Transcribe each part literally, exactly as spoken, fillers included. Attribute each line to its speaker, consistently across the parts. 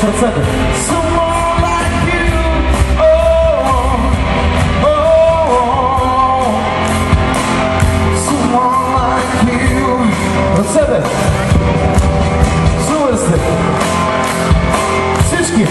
Speaker 1: с ръцете. Ръцете! Супер сте! Всички!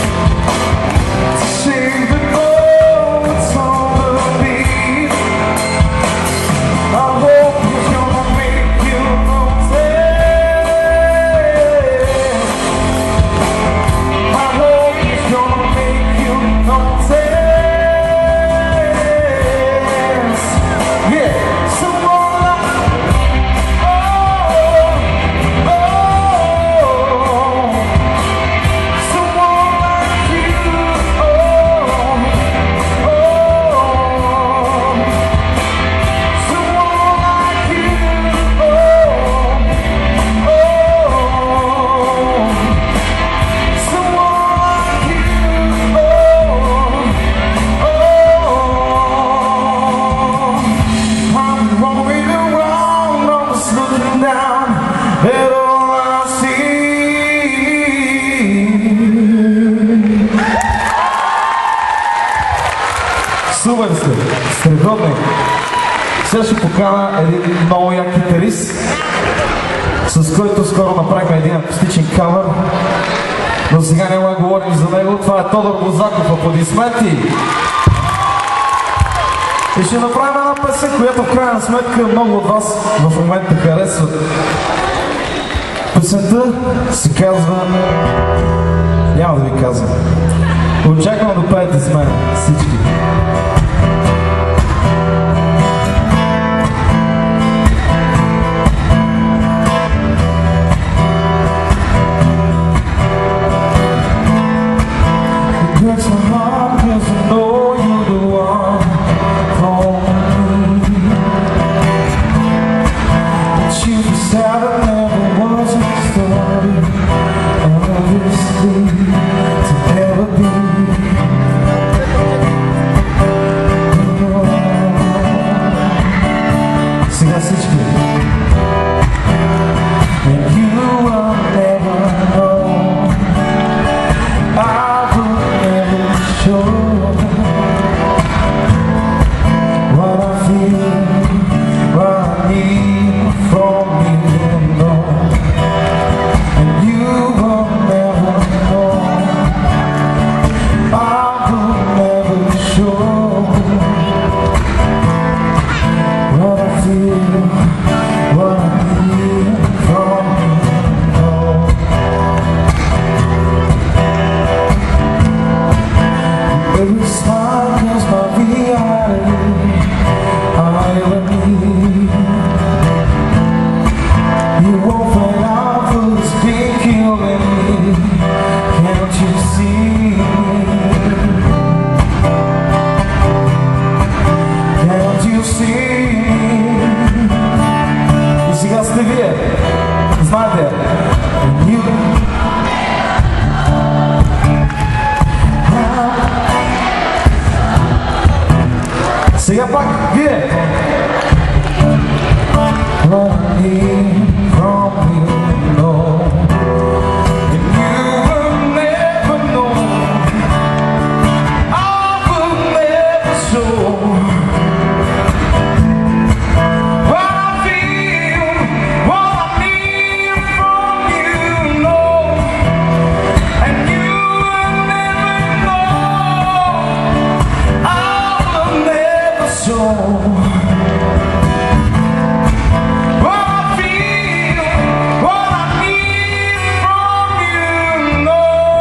Speaker 1: Супер сте! Средотник! Сега ще покана един много як китарист, с който скоро направихме един акустичен кавър, но сега няма да говорим за него. Това е Тодор Бозаков. Аплодисменти! И ще направим една песен, която в крайна сметка много от вас в момента харесват. Песента се казва... Няма да ви казвам. Очаквам да пеете с мен всички. Breaks my heart 'cause I know you're the one for me. But you decided never was a story, obviously to never be. Сега всички. And you will never know. What I feel, what I need from you, no. And you will never know. I will never show what I feel, what I need from you, no. Every smile is my reality, irony. You open up who's been killing me. Can't you see? Can't you see? И сега сте вие, знаете, you. Сега пак вие. Running from you, no. And you will never know. I will never show what I feel, what I need from you, no. And you will never know. I will never show what I feel, what I need from you, no.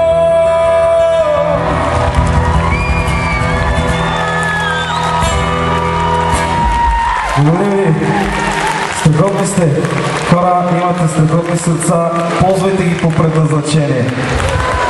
Speaker 1: Благодаря ви. Страхотни сте. Хора, имате страхотни сърца. Ползвайте ги по предназначение.